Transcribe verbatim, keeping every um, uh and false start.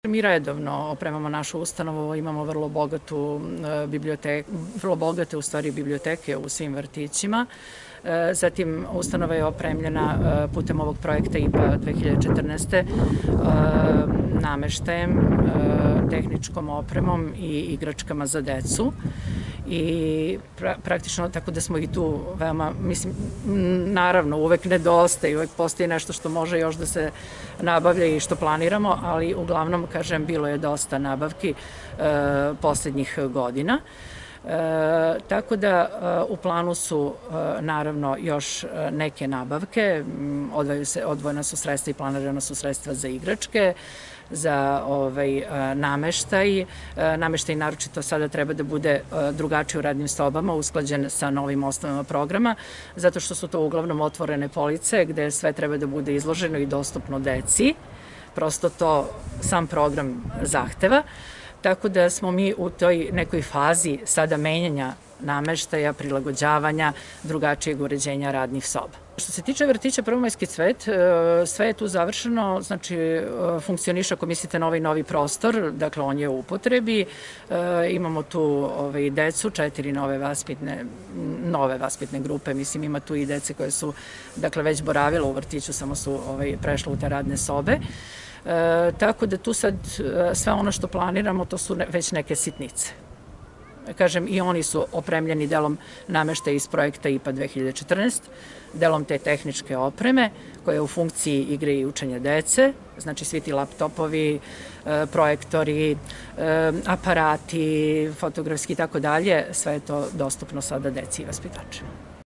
Mi redovno opremamo našu ustanovu, imamo vrlo bogatu biblioteku, vrlo bogate u stvari biblioteke u svim vrtićima. Zatim, ustanova je opremljena putem ovog projekta I P A dve hiljade četrnaeste. nameštajem, tehničkom opremom i igračkama za decu. I praktično tako da smo i tu veoma, mislim, naravno uvek nedostaje i uvek postoji nešto što može još da se nabavlja i što planiramo, ali uglavnom, kažem, bilo je dosta nabavki poslednjih godina. E, tako da u planu su naravno još neke nabavke, odvojaju se, odvojena su sredstva i planirana su sredstva za igračke, za ovaj, nameštaj. Nameštaj naročito sada treba da bude drugačiji u radnim sobama, usklađen sa novim osnovama programa, zato što su to uglavnom otvorene police gde sve treba da bude izloženo i dostupno deci. Prosto to sam program zahteva. Tako da smo mi u toj nekoj fazi sada menjanja nameštaja, prilagođavanja, drugačijeg uređenja radnih soba. Što se tiče vrtića Prvomajski cvet, sve je tu završeno, znači funkcioniše ako mislite na ovaj novi prostor, dakle on je u upotrebi, imamo tu ovaj, decu, četiri nove vaspitne, nove vaspitne grupe, mislim ima tu i dece koje su dakle već boravile u vrtiću, samo su ovaj, prešle u te radne sobe. E, tako da tu sad sve ono što planiramo, to su ne, već neke sitnice. Kažem, i oni su opremljeni delom nameštaja iz projekta I P A dve hiljade četrnaeste, delom te tehničke opreme koja je u funkciji igre i učenja dece, znači svi ti laptopovi, e, projektori, e, aparati, fotografski i tako dalje, sve je to dostupno sada deci i vaspitačima.